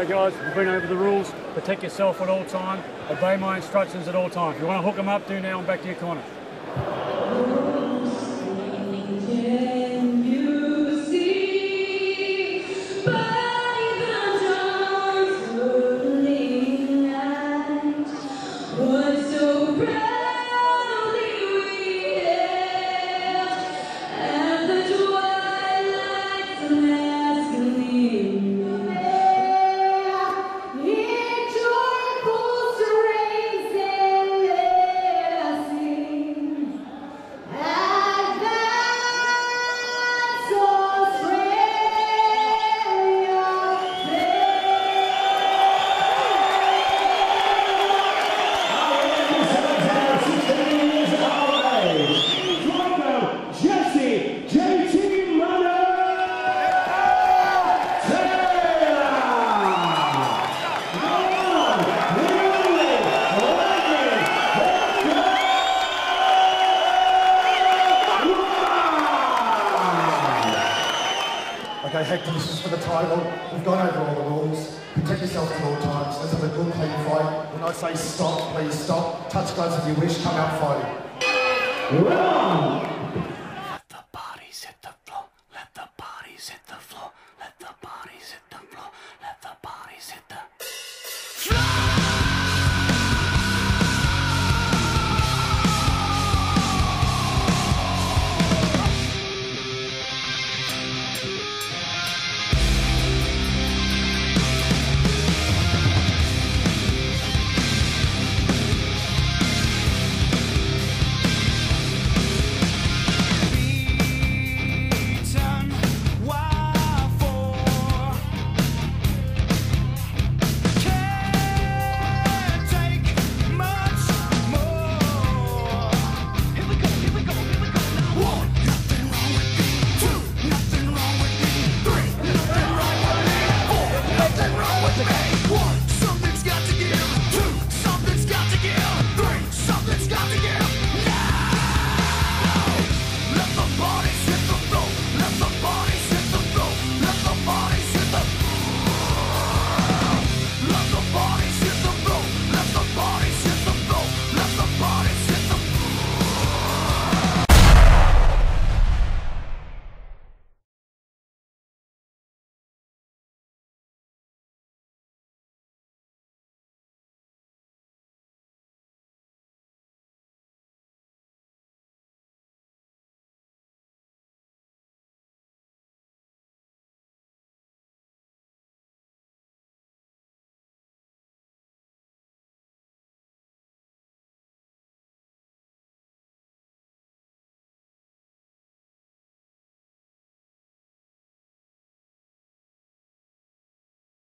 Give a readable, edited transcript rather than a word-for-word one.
So guys, we've been over the rules. Protect yourself at all times. Obey my instructions at all times. If you want to hook them up, do now and back to your corner. Okay, Hector, this is for the title. We've gone over all the rules. Protect yourself at all times. Let's have a good, clean fight. When I say stop, please stop. Touch gloves if you wish. Come out fighting. Round